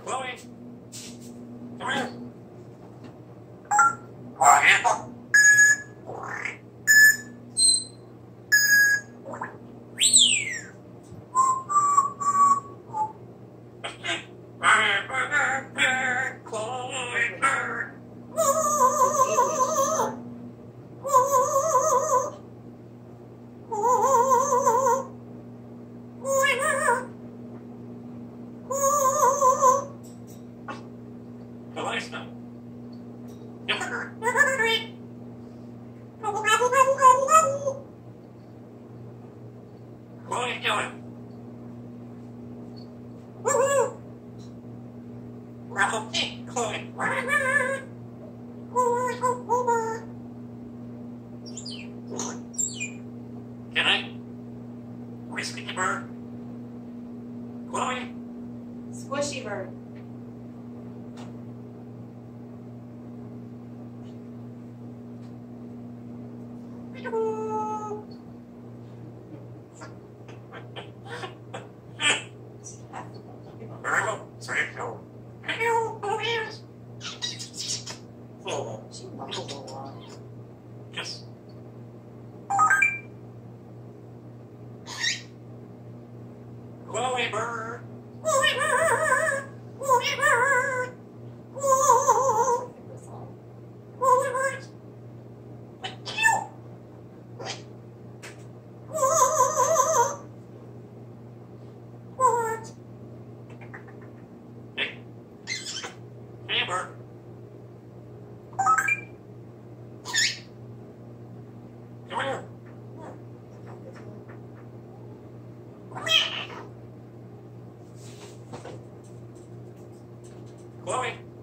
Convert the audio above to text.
Chloe, come here. Quiet. What are you doing? Okay, Chloe. Can I? Whiskey bird? Chloe? Squishy bird. She mumbled a lot. Yes. Chloe bird. Chloe bird. Chloe bird. Chloe bird. Hey, bird. Come here. Chloe.